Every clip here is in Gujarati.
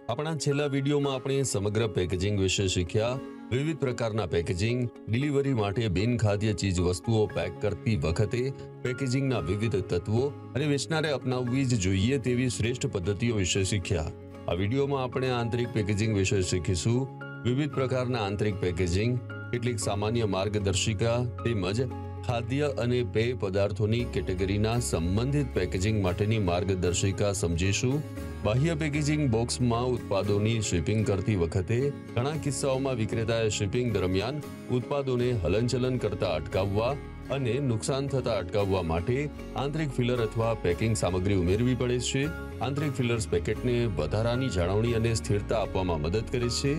આપણા છેલ્લા વિડીયોમાં આપણે સમગ્ર પેકેજિંગ વિશે શીખ્યા. વિવિધ પ્રકારના પેકેજિંગ, ડિલિવરી માટે બિનખાદ્ય ચીજ વસ્તુઓ પેક કરતી વખતે પેકેજિંગના વિવિધ તત્વો અને વેચનારે અપનાવવી જ જોઈએ તેવી શ્રેષ્ઠ પદ્ધતિઓ વિશે શીખ્યા. આ વિડીયોમાં આપણે આંતરિક પેકેજિંગ વિશે શીખીશું. વિવિધ પ્રકારના આંતરિક પેકેજિંગ, કેટલીક સામાન્ય માર્ગદર્શિકા તેમજ ખાદ્ય અને પેય પદાર્થોની કેટેગરીના સંબંધિત પેકેજિંગ માટેની માર્ગદર્શિકા સમજીશું. બાહ્ય પેકેજિંગ બોક્સમાં ઉત્પાદનોની શિપિંગ કરતી વખતે ઘણા કિસ્સાઓમાં વિક્રેતાએ શિપિંગ દરમિયાન ઉત્પાદનોને હલનચલન કરતા અટકાવવા અને નુકસાન થતા અટકાવવા માટે આંતરિક ફિલર અથવા પેકિંગ સામગ્રી ઉમેરવી પડે છે. આંતરિક ફિલર્સ પેકેટને વધારાની જાળવણી અને સ્થિરતા આપવામાં મદદ કરે છે.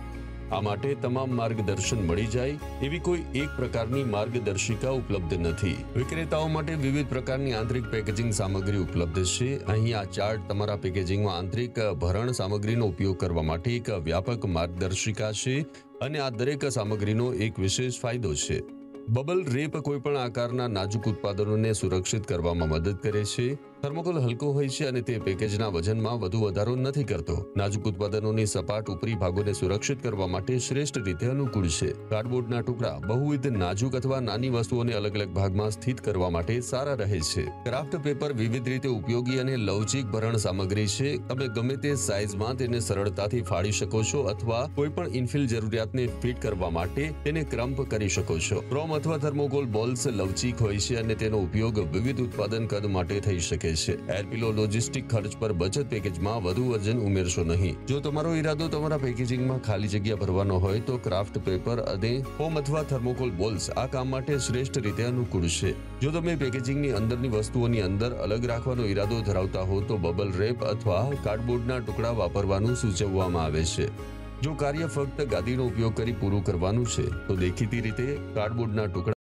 આ માટે તમામ માર્ગદર્શન મળી જાય એવી કોઈ એક પ્રકારની માર્ગદર્શિકા ઉપલબ્ધ નથી. વિક્રેતાઓ માટે વિવિધ પ્રકારની આંતરિક પેકેજિંગ સામગ્રી ઉપલબ્ધ છે. અહીં આ ચાર્ટ તમારા પેકેજિંગમાં આંતરિક ભરણ સામગ્રીનો ઉપયોગ કરવા માટે એક વ્યાપક માર્ગદર્શિકા છે અને આ દરેક સામગ્રીનો એક વિશેષ ફાયદો છે. બબલ રેપ કોઈપણ આકારના નાજુક ઉત્પાદનોને સુરક્ષિત કરવામાં મદદ કરે છે. થર્મોકોલ હલકો હોય છે અને તે પેકેજના વજનમાં વધુ વધારો નથી કરતો. નાજુક ઉત્પાદનોની સપાટ ઉપરી ભાગોને સુરક્ષિત કરવા માટે શ્રેષ્ઠ રીતે અનુકૂળ છે. કાર્ડબોર્ડના ટુકડા બહુવિધ નાજુક અથવા નાની વસ્તુઓને અલગ અલગ ભાગમાં સ્થિત કરવા માટે સારા રહે છે. ક્રાફ્ટ પેપર વિવિધ રીતે ઉપયોગી અને લવચીક ભરણ સામગ્રી છે. તમે ગમે તે સાઇઝમાં તેને સરળતાથી ફાડી શકો છો અથવા કોઈપણ ઇન્ફિલ જરૂરિયાતને ફિટ કરવા માટે તેને ક્રમ્પ કરી શકો છો. ક્રોમ અથવા થર્મોકોલ બોલ્સ લવચીક હોય છે અને તેનો ઉપયોગ વિવિધ ઉત્પાદન કદ માટે થઈ શકે છે. એરપિલો લોજિસ્ટિક ખર્ચ પર બચત પેકેજમાં વધુ વજન ઉમેરશો નહીં. જો તમારો ઈરાદો તમારા પેકેજિંગમાં ખાલી જગ્યા ભરવાનો હોય તો ક્રાફ્ટ પેપર અને ફોમ અથવા થર્મોકોલ બોલ્સ આ કામ માટે શ્રેષ્ઠ રીતે અનુકૂળ છે. જો તમે પેકેજિંગની અંદરની વસ્તુઓની અંદર અલગ રાખવાનો ઈરાદો ધરાવતા હો તો બબલ રેપ અથવા કાર્ડબોર્ડના ટુકડા વાપરવાનું સૂચવવામાં આવે છે. જો કાર્ય ફક્ત ગાદીનો ઉપયોગ કરી પૂરું કરવાનું છે તો દેખીતી રીતે કાર્ડબોર્ડના ટુકડા